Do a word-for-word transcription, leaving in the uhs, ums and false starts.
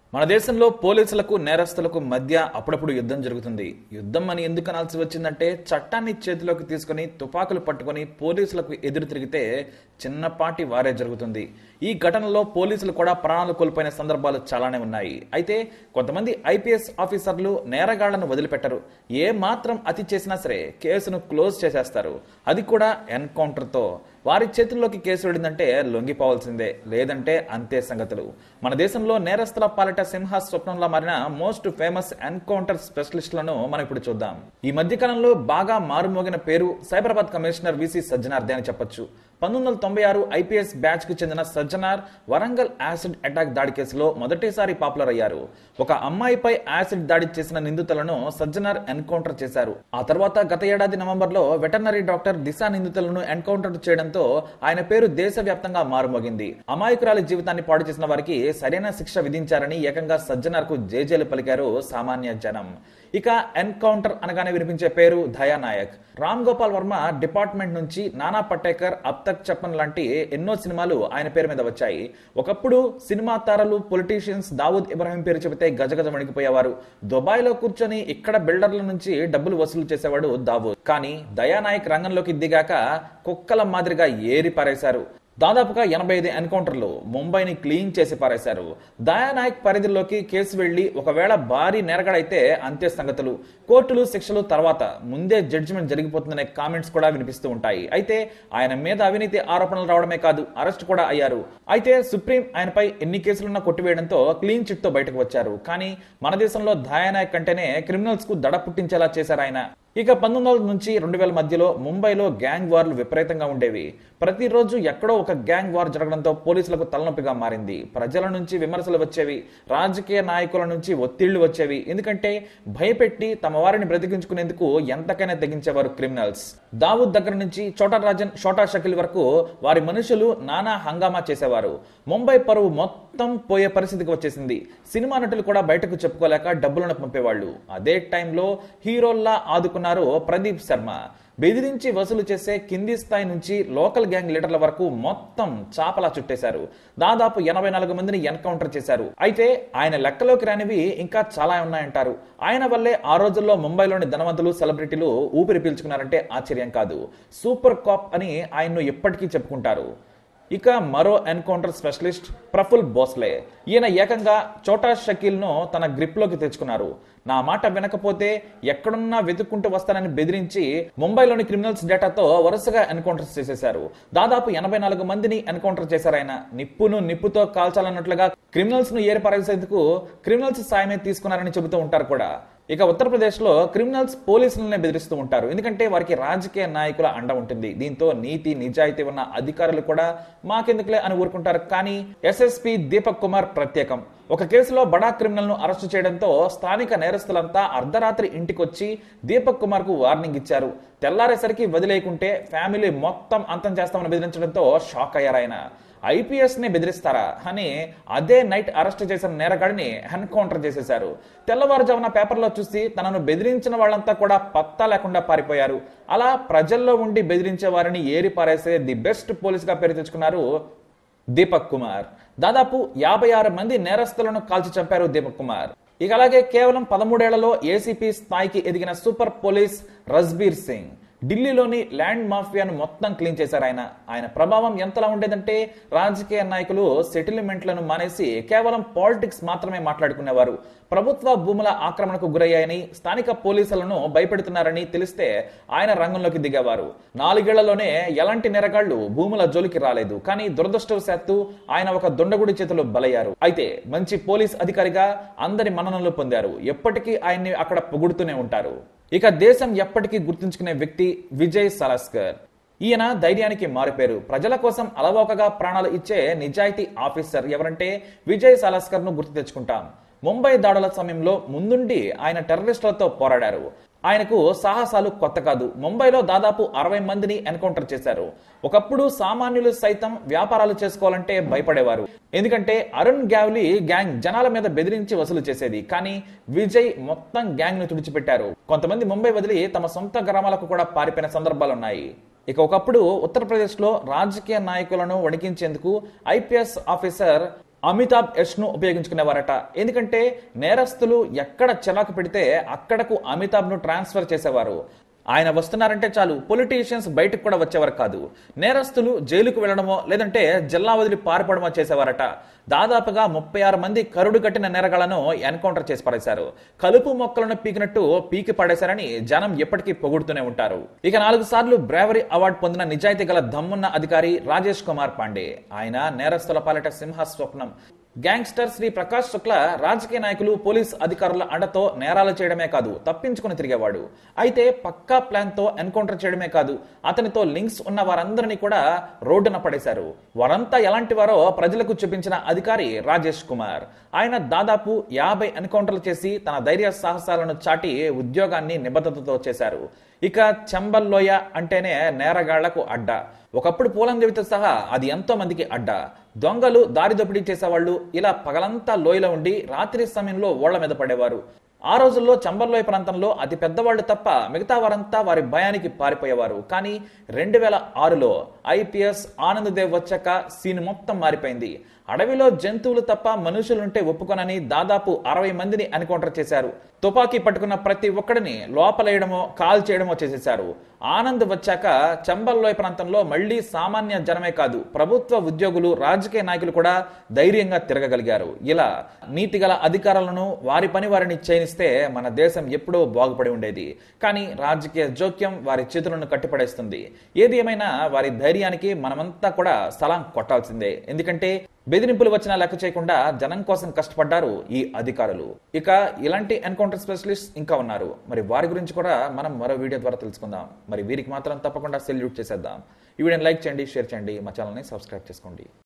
మన దేశంలో పోలీసులకు నేరస్తులకు మధ్య అప్పుడప్పుడు యుద్ధం జరుగుతుంది. యుద్ధం అని ఎందుకు అనాల్సి వచ్చిందంటే చట్టాన్ని చేతిలోకి తీసుకుని తుపాకులు పట్టుకుని పోలీసులకు ఎదురు తిరిగితే చిన్నపాటి వారే జరుగుతుంది. ఈ ఘటనలో పోలీసులు కూడా ప్రాణాలు కోల్పోయిన సందర్భాలు చాలానే ఉన్నాయి. అయితే కొంతమంది ఐపీఎస్ ఆఫీసర్లు నేరగాళ్లను వదిలిపెట్టరు. ఏ మాత్రం అతి చేసినా సరే కేసును క్లోజ్ చేసేస్తారు. అది కూడా ఎన్కౌంటర్తో. వారి చేతుల్లోకి కేసు వెళ్ళిందంటే లొంగిపోవాల్సిందే, లేదంటే అంతే సంగతులు. మన దేశంలో నేరస్తుల పాలిట సింహ స్వప్నంలో మారిన మోస్ట్ ఫేమస్ ఎన్కౌంటర్ స్పెషలిస్టులను మనం ఇప్పుడు చూద్దాం. ఈ మధ్య కాలంలో బాగా మారుమోగిన పేరు సైబరాబాద్ కమిషనర్ విసి సజ్జనార్దే అని చెప్పొచ్చు. పంతొమ్మిది వందల తొంభై ఆరు ఐపీఎస్ బ్యాచ్ కు చెందిన సజ్జనార్ వరంగల్ యాసిడ్ అటాక్ దాడి కేసులో మొదటిసారి పాపులర్ అయ్యారు. ఒక అమ్మాయిపై యాసిడ్ దాడి చేసిన నిందితులను సజ్జనార్ ఎన్కౌంటర్ చేశారు. ఆ తర్వాత గత ఏడాది నవంబర్ లో వెటర్నరీ డాక్టర్ దిశా నిందితులను ఎన్కౌంటర్ చేయడంతో ఆయన పేరు దేశవ్యాప్తంగా మారుమోగింది. అమాయకురాలి జీవితాన్ని పాడు చేసిన వారికి సరైన శిక్ష విధించారని ఏకంగా సజ్జనార్ కు జేజేలు పలికారు సామాన్య జనం. ఇక ఎన్కౌంటర్ అనగానే వినిపించే పేరు దయానాయక్. రామ్ గోపాల్ వర్మ డిపార్ట్మెంట్ నుంచి నానా పటేకర్, అబ్ తక్ చెప్పన్ లాంటి ఎన్నో సినిమాలు ఆయన పేరు మీద వచ్చాయి. ఒకప్పుడు సినిమా తారలు, పొలిటీషియన్స్ దావూద్ ఇబ్రాహిం పేరు చెబితే గజగజ వణికిపోయేవారు. దుబాయ్ లో కూర్చొని ఇక్కడ బిల్డర్ల నుంచి డబ్బులు వసూలు చేసేవాడు దావూద్. కానీ దయానాయక్ రంగంలోకి దిగాక కుక్కల మాదిరిగా ఏరి పారేశారు. దాదాపుగా ఎనభై ఐదు ఎన్కౌంటర్లు ముంబైని క్లీన్ చేసి పారేశారు. దయానాయక్ పరిధిలోకి కేసు వెళ్లి ఒకవేళ భారీ నేరగాడైతే అంతే సంగతులు. కోర్టులు శిక్షలు తర్వాత ముందే జడ్జిమెంట్ జరిగిపోతుందనే కామెంట్స్ కూడా వినిపిస్తూ ఉంటాయి. అయితే ఆయన మీద అవినీతి ఆరోపణలు రావడమే కాదు, అరెస్ట్ కూడా అయ్యారు. అయితే సుప్రీం ఆయనపై ఎన్ని కేసులున్నా కొట్టివేయడంతో క్లీన్ చిట్ తో బయటకు వచ్చారు. కానీ మన దేశంలో దయానాయక్ అంటేనే క్రిమినల్స్ కు దడ పుట్టించేలా చేశారు ఆయన. ఇక పంతొమ్మిది వందల నుంచి రెండు వేల మధ్యలో ముంబైలో గ్యాంగ్ వార్లు విపరీతంగా ఉండేవి. ప్రతిరోజు ఎక్కడో ఒక గ్యాంగ్ వార్ జరగడంతో పోలీసులకు తలనొప్పిగా మారింది. ప్రజల నుంచి విమర్శలు వచ్చేవి, రాజకీయ నాయకుల నుంచి ఒత్తిళ్లు వచ్చేవి. ఎందుకంటే భయపెట్టి తమ వారిని బ్రతికించుకునేందుకు ఎంతకైనా తెగించేవారు క్రిమినల్స్. దావూద్ దగ్గర నుంచి చోటా రాజన్, షోటా షకీల్ వరకు వారి మనుషులు నానా హంగామా చేసేవారు. ముంబై పరువు మొత్తం పోయే పరిస్థితికి వచ్చేసింది. సినిమా నటులు కూడా బయటకు చెప్పుకోలేక డబ్బులను పంపేవాళ్లు. అదే టైంలో హీరోల్లా ఆదుకున్న ప్రదీప్ శర్మ. బెదిరించి వసూలు చేసే కింది స్థాయి నుంచి లోకల్ గ్యాంగ్ లీడర్ల వరకు మొత్తం చాపలా చుట్టేశారు. దాదాపు ఎనభై నాలుగు మందిని ఎన్కౌంటర్ చేశారు. అయితే ఆయన లెక్కలోకి రానివి ఇంకా చాలా ఉన్నాయంటారు. ఆయన వల్లే ఆ రోజుల్లో ముంబైలోని ధనవంతులు, సెలబ్రిటీలు ఊపిరి పీల్చుకున్నారంటే ఆశ్చర్యం కాదు. సూపర్ కాప్ అని ఆయన్ను ఎప్పటికీ చెప్పుకుంటారు. ఇక మరో ఎన్కౌంటర్ స్పెషలిస్ట్ ప్రఫుల్ భోస్లే. ఈయన ఏకంగా చోటా షకీల్ ను తన గ్రిప్ లోకి తెచ్చుకున్నారు. నా మాట వినకపోతే ఎక్కడున్నా వెతుక్కుంటూ వస్తానని బెదిరించి ముంబైలోని క్రిమినల్స్ డేటాతో వరుసగా ఎన్కౌంటర్స్ చేసేశారు. దాదాపు ఎనభై నాలుగు మందిని ఎన్కౌంటర్ చేశారు ఆయన. నిప్పును నిప్పుతో కాల్చాలన్నట్లుగా క్రిమినల్స్ ను ఏర్పరేసేందుకు క్రిమినల్స్ సాయమే తీసుకున్నారని చెబుతూ ఉంటారు కూడా. ఇక ఉత్తరప్రదేశ్ లో క్రిమినల్స్ పోలీసులనే బెదిరిస్తూ ఉంటారు. ఎందుకంటే వారికి రాజకీయ నాయకుల అండ ఉంటుంది. దీంతో నీతి నిజాయితీ ఉన్న అధికారులు కూడా మాకెందుకులే అని ఊరుకుంటారు. కానీ ఎస్ఎస్పీ దీపక్ కుమార్ ప్రత్యేకం. ఒక కేసులో బడా క్రిమినల్ ను అరెస్టు చేయడంతో స్థానిక నేరస్తులంతా అర్ధరాత్రి ఇంటికొచ్చి దీపక్ కుమార్ కు వార్నింగ్ ఇచ్చారు. తెల్లారేసరికి వదిలేయకుంటే ఫ్యామిలీ మొత్తం అంతం చేస్తామని బెదిరించడంతో షాక్ అయ్యారు ఆయన. ఐపీఎస్ ని బెదిరిస్తారా అని అదే నైట్ అరెస్ట్ చేసిన నేరగాడిని ఎన్కౌంటర్ చేసేశారు. తెల్లవారుజామున పేపర్లో చూసి తనను బెదిరించిన వాళ్ళంతా కూడా పత్తా లేకుండా పారిపోయారు. అలా ప్రజల్లో ఉండి బెదిరించే వారిని ఏరి పారేసే ది బెస్ట్ పోలీస్ గా పేరు తెచ్చుకున్నారు దీపక్ కుమార్. దాదాపు యాభై ఆరు మంది నేరస్తులను కాల్చి చంపారు దీపక్ కుమార్. ఇక అలాగే కేవలం పదమూడేళ్లలో ఏసీపీ స్థాయికి ఎదిగిన సూపర్ పోలీస్ రజ్బీర్ సింగ్. ఢిల్లీలోని ల్యాండ్ మాఫియాను మొత్తం క్లీన్ చేశారు ఆయన. ఆయన ప్రభావం ఎంతలా ఉండేదంటే రాజకీయ నాయకులు సెటిల్మెంట్లను మానేసి కేవలం పాలిటిక్స్ మాత్రమే మాట్లాడుకునేవారు. ప్రభుత్వ భూముల ఆక్రమణకు గురయ్యాయని, స్థానిక పోలీసులను భయపెడుతున్నారని తెలిస్తే ఆయన రంగంలోకి దిగేవారు. నాలుగేళ్లలోనే ఎలాంటి నేరగాళ్లు భూముల జోలికి రాలేదు. కానీ దురదృష్టవశాత్తు ఆయన ఒక దొండగుడి చేతిలో బలయ్యారు. అయితే మంచి పోలీస్ అధికారిగా అందరి మన్ననలు పొందారు. ఎప్పటికీ ఆయన్ని అక్కడ పొగుడుతూనే ఉంటారు. ఇక దేశం ఎప్పటికీ గుర్తుంచుకునే వ్యక్తి విజయ్ సాలస్కర్. ఈయన ధైర్యానికి మారిపేరు. ప్రజల కోసం అలవోకగా ప్రాణాలు ఇచ్చే నిజాయితీ ఆఫీసర్ ఎవరంటే విజయ్ సాలస్కర్ ను గుర్తు తెచ్చుకుంటాం. ముంబై దాడుల సమయంలో ముందుండి ఆయన టెర్రరిస్టులతో పోరాడారు. ఆయనకు సాహసాలు కొత్త కాదు. ముంబైలో దాదాపు అరవై మందిని ఎన్కౌంటర్ చేశారు. ఒకప్పుడు సామాన్యులు సైతం వ్యాపారాలు చేసుకోవాలంటే భయపడేవారు. ఎందుకంటే అరుణ్ గ్యావ్లీ గ్యాంగ్ జనాల మీద బెదిరించి వసూలు చేసేది. కానీ విజయ్ మొత్తం గ్యాంగ్ ను తుడిచిపెట్టారు. కొంతమంది ముంబై వదిలి తమ సొంత గ్రామాలకు కూడా పారిపోయిన సందర్భాలున్నాయి. ఇక ఒకప్పుడు ఉత్తరప్రదేశ్ లో రాజకీయ నాయకులను వణికించేందుకు ఐపీఎస్ ఆఫీసర్ అమితాబ్ యష్ ను ఉపయోగించుకునేవారట. ఎందుకంటే నేరస్తులు ఎక్కడ చిరాకు పెడితే అక్కడకు అమితాబ్ ను ట్రాన్స్ఫర్ చేసేవారు. ఆయన వస్తున్నారంటే చాలు పొలిటీషియన్స్ బయటకు కూడా వచ్చేవారు కాదు. నేరస్తులు జైలుకు వెళ్లడమో లేదంటే జిల్లా వదిలి పారిపోవడమో చేసేవారట. దాదాపుగా ముప్పై ఆరు మంది కరుడు కట్టిన నేరగాళ్లను ఎన్కౌంటర్ చేసి పడేశారు. కలుపు మొక్కలను పీకినట్టు పీకి పడేశారని జనం ఎప్పటికీ పొగుడుతూనే ఉంటారు. ఇక నాలుగు సార్లు బ్రేవరీ అవార్డు పొందిన నిజాయితీ గల దమ్మున్న అధికారి రాజేష్ కుమార్ పాండే. ఆయన నేరస్తుల పాలిట సింహ స్వప్నం. గ్యాంగ్స్టర్ శ్రీ ప్రకాష్ శుక్ల రాజకీయ నాయకులు పోలీస్ అధికారుల అండతో నేరాలు చేయడమే కాదు తప్పించుకుని తిరిగేవాడు. అయితే పక్కా ప్లాన్ తో ఎన్కౌంటర్ చేయడమే కాదు అతనితో లింక్స్ ఉన్న వారందరినీ కూడా రోడ్డున పడేశారు. వారంతా ఎలాంటి వారో ప్రజలకు చూపించిన అధికారి రాజేష్ కుమార్. ఆయన దాదాపు యాభై ఎన్కౌంటర్లు చేసి తన ధైర్య సాహసాలను చాటి ఉద్యోగాన్ని నిబద్ధతతో చేశారు. ఇక చంబల్లోయ అంటేనే నేరగాళ్లకు అడ్డ. ఒకప్పుడు పూలందేవితో సహా అది ఎంతో మందికి అడ్డ. దొంగలు దారి దోపిడీ చేసేవాళ్లు ఇలా పగలంతా లోయలో ఉండి రాత్రి సమయంలో ఓళ్ల మీద పడేవారు. ఆ రోజుల్లో చంబల్లోయ ప్రాంతంలో అతి పెద్దవాళ్లు తప్ప మిగతా వారంతా వారి భయానికి పారిపోయేవారు. కానీ రెండు వేల ఆరులో ఐపీఎస్ ఆనంద్ దేవ్ వచ్చాక సీన్ మొత్తం మారిపోయింది. అడవిలో జంతువులు తప్ప మనుషులుంటే ఒప్పుకొనని దాదాపు అరవై మందిని ఎన్కౌంటర్ చేశారు. తుపాకీ పట్టుకున్న ప్రతి ఒక్కడిని లోపలేయడమో కాల్ చేయడమో చేసేశారు. ఆనంద్ వచ్చాక చంబల్లోయ ప్రాంతంలో మళ్లీ సామాన్య జనమే కాదు ప్రభుత్వ ఉద్యోగులు రాజకీయ నాయకులు కూడా ధైర్యంగా తిరగగలిగారు. ఇలా నీతిగల అధికారులను వారి పని వారిని చేయనిస్తే మన దేశం ఎప్పుడో బాగుపడి ఉండేది. కానీ రాజకీయ జోక్యం వారి చేతులను కట్టిపడేస్తుంది. ఏది ఏమైనా వారి ధైర్యానికి మనమంతా కూడా సలాం కొట్టాల్సిందే. ఎందుకంటే బెదిరింపులు వచ్చినా లెక్క చేయకుండా జనం కోసం కష్టపడ్డారు ఈ అధికారులు. ఇక ఇలాంటి ఎన్కౌంటర్ స్పెషలిస్ట్ ఇంకా ఉన్నారు. మరి వారి గురించి కూడా మనం మరో వీడియో ద్వారా తెలుసుకుందాం. మరి వీరికి మాత్రం తప్పకుండా సెల్యూట్ చేసేద్దాం. ఈ వీడియోని లైక్ చేయండి, షేర్ చేయండి, మా ఛానల్ని సబ్స్క్రైబ్ చేసుకోండి.